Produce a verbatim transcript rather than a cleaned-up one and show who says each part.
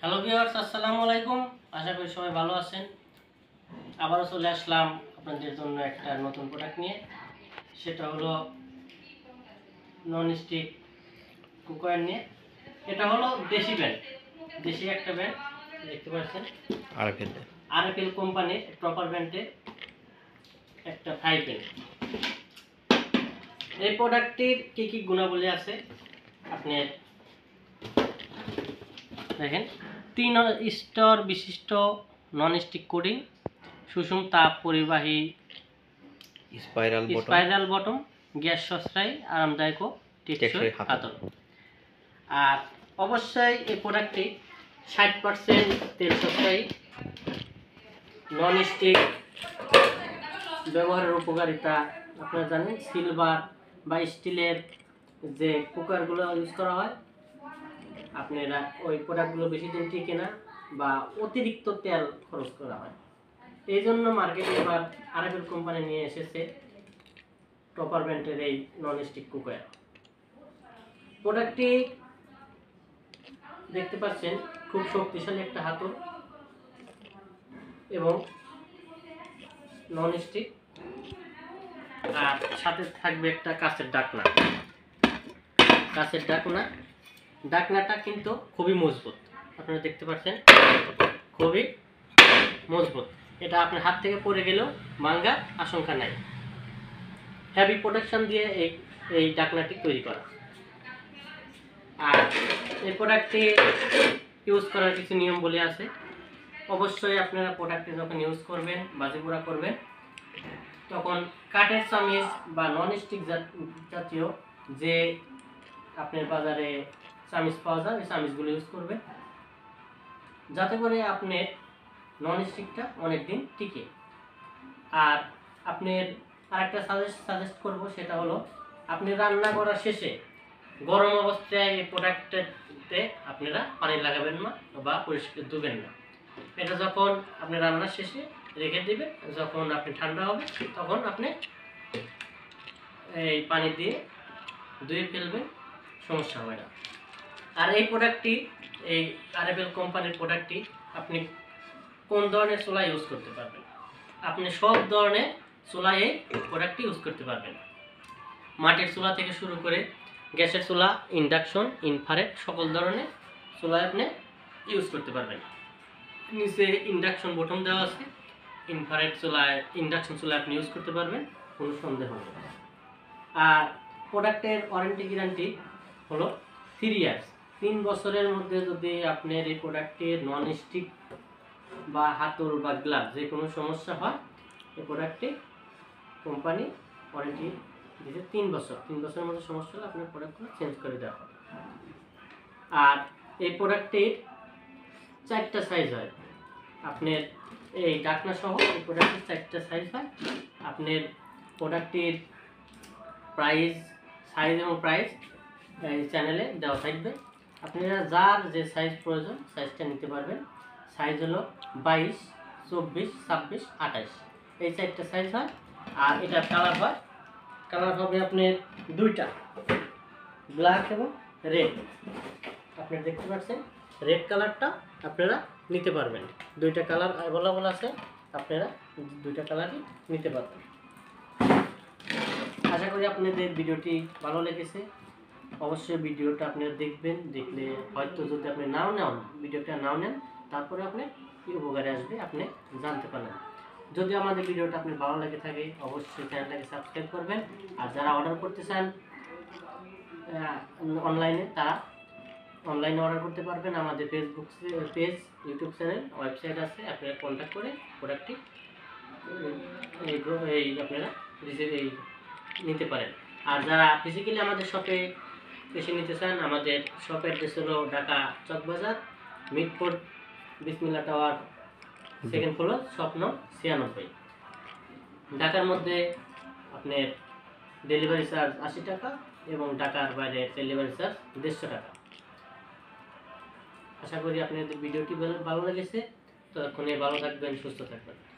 Speaker 1: Hello viewers, আসসালামু আলাইকুম। আশা করি সবাই ভালো আছেন। আবারও চলে আসলাম আপনাদের জন্য একটা নতুন প্রোডাক্ট নিয়ে। সেটা হলো নন স্টিক কুকার নিয়ে। এটা হলো দেশি ব্র্যান্ড, দেশি একটা ব্র্যান্ড দেখতে পাচ্ছেন,
Speaker 2: আরএফএল
Speaker 1: আরএফএল কোম্পানির প্রপার ব্র্যান্ডের একটা ফ্রাই প্যান। এই প্রোডাক্টটির কী কী গুণাবলী আছে আপনি দেখেন। তিন স্তর বিশিষ্ট নন স্টিক কোটিং, সুষম তাপ পরিবাহী
Speaker 2: spiral bottom,
Speaker 1: spiral bottom, gas সাশ্রয়ী, আরামদায়ক ও টেকসই হাতল। আর অবশ্যই এই প্রোডাক্টটি ষাট পার্সেন্ট তেল সাশ্রয়ী। নন স্টিক ব্যবহারের উপকারিতা আপনারা জানেন। সিলভার বা স্টিলের যে কুকারগুলো ইউজ করা হয়, আপনারা ওই প্রোডাক্টগুলো বেশি দিন টিকে না বা অতিরিক্ত তেল খরচ করা হয়। এই জন্য মার্কেটে এবার আরএফএল কোম্পানি নিয়ে এসেছে প্রপার ব্র্যান্ডের এই নন স্টিক কুকার। প্রোডাক্টটি দেখতে পাচ্ছেন খুব শক্তিশালী একটা হাতল এবং নন স্টিক, আর সাথে থাকবে একটা কাঁচের ডাকনা। কাঁচের ডাকনা ডাকনাটা কিন্তু খুবই মজবুত, আপনারা দেখতে পাচ্ছেন, খুবই মজবুত। এটা আপনার হাত থেকে পড়ে গেলেও ভাঙার আশঙ্কা নাই। হেভি প্রোটেকশন দিয়ে এই এই ডাকনাটি তৈরি করা। আর এই প্রোডাক্টটি ইউজ করার কিছু নিয়ম বলে আছে। অবশ্যই আপনারা প্রোডাক্টটি যখন ইউজ করবেন, বাজিপুরা করবেন, তখন কাঠের চামিচ বা নন স্টিক জাতীয় যে আপনার বাজারে চামিচ পাওয়া যায়, এই চামিচগুলো ইউজ করবেন, যাতে করে আপনার নন স্টিকটা অনেকদিন টিকে। আর আপনার আরেকটা সাজেস্ট সাজেস্ট করব, সেটা হলো আপনি রান্না করার শেষে গরম অবস্থায় এই প্রোডাক্টটাতে আপনারা পানি লাগাবেন না বা পরিষ্কার ধুবেন না। এটা যখন আপনি রান্নার শেষে রেখে দেবেন, যখন আপনি ঠান্ডা হবে তখন আপনি এই পানি দিয়ে ধুয়ে ফেলবেন, সমস্যা হবে না। আর এই প্রোডাক্টটি, এই আরএফএল কোম্পানির প্রোডাক্টটি আপনি কোন ধরনের চুলা ইউজ করতে পারবেন? আপনি সব ধরনের চুলায় এই প্রোডাক্টটি ইউজ করতে পারবেন। মাটির চুলা থেকে শুরু করে গ্যাসের চুলা, ইন্ডাকশন, ইনফ্রারেড, সকল ধরনের চুলায় আপনি ইউজ করতে পারবেন। নিচে ইন্ডাকশন বটম দেওয়া আছে। ইনফ্রারেড চুলায়, ইন্ডাকশন চুলায় আপনি ইউজ করতে পারবেন, কোনো সন্দেহ নেই। আর প্রোডাক্টের ওয়ারেন্টি গ্যারান্টি হলো থ্রি ইয়ার্স। তিন বছরের মধ্যে যদি আপনার এই প্রোডাক্টের নন স্টিক বা হাতল বা গ্লাভ যে কোনো সমস্যা হয়, এই প্রোডাক্টটি কোম্পানি ওয়ারেন্টি দিয়েছে তিন বছর। তিন বছরের মধ্যে সমস্যা হলে আপনার প্রোডাক্টগুলো চেঞ্জ করে দেওয়া হবে। আর এই প্রোডাক্টটির চারটা সাইজ হয়। আপনার এই ডাকনা সহ এই প্রোডাক্টের চারটা সাইজ হয়। আপনার প্রোডাক্টটির প্রাইস, সাইজ এবং প্রাইস এই চ্যানেলে দেওয়া থাকবে। আপনারা যার যে সাইজ প্রয়োজন সাইজটা নিতে পারবেন। সাইজ হলো বাইশ, চব্বিশ, ছাব্বিশ, আঠাশ, এই চারটা সাইজ হয়। আর এটার কালার হয়, কালার হবে আপনার দুইটা, ব্ল্যাক এবং রেড। আপনি দেখতে পাচ্ছেন রেড কালারটা আপনারা নিতে পারবেন। দুইটা কালার অ্যাভেলেবল আছে, আপনারা দুইটা কালারই নিতে পারবেন। আশা করি আপনাদের ভিডিওটি ভালো লেগেছে। অবশ্যই ভিডিওটা আপনারা দেখবেন। দেখলে হয়তো যদি আপনি নাও নেন, ভিডিওটা নাও নেন, তারপরে আপনি কী উপকারে আসবে আপনি জানতে পারবেন। যদি আমাদের ভিডিওটা আপনার ভালো লেগে থাকে, অবশ্যই চ্যানেলটাকে সাবস্ক্রাইব করবেন। আর যারা অর্ডার করতে চান অনলাইনে, তারা অনলাইনে অর্ডার করতে পারবেন। আমাদের Facebook page, YouTube channel, website আছে, আপনারা কন্ট্যাক্ট করে প্রোডাক্টটি এই আপনারা এই নিতে পারেন। আর যারা ফিজিক্যালি আমাদের শপে এসে নিতে চান, আমাদের শপ অ্যাড্রেস হলো Dhaka Chawkbazar, Mitford, Bismillah tower, second floor, স্বপ্ন ছিয়ানব্বই। ঢাকার মধ্যে আপনার ডেলিভারি চার্জ আশি টাকা এবং ঢাকার বাইরে ডেলিভারি চার্জ দেড়শো টাকা। আশা করি আপনাদের ভিডিওটি ভালো লেগেছে। ততক্ষণে ভালো থাকবেন, সুস্থ থাকবেন।